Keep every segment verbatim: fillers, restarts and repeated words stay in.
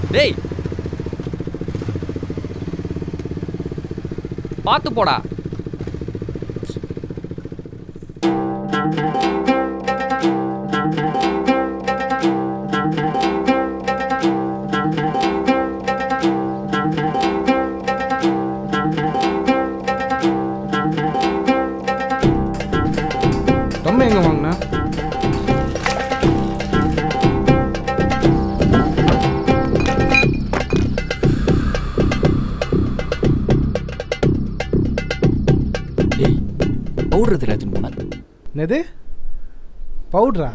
டேய் பாத்து போடா. ரொம்ப எங்க வாங்கினா? பவுடர் தெரியாது போன. என்னது பவுடரா?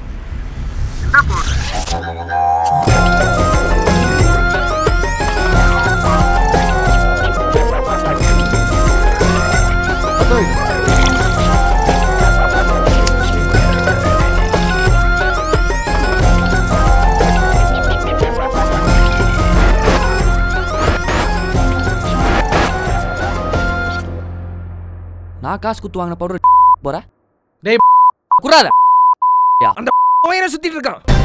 நான் காசு குத்து வாங்கின பவுடர் போற. டேய் குறாத. அந்த பையனை சுத்திட்டு இருக்கான்.